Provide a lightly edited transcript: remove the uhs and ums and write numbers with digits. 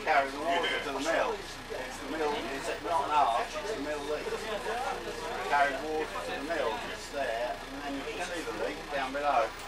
carry the water to the mill. It's the mill, it's not an arch, it's the mill leak. Carry water to the mill, just there, and then you can see the leak down below.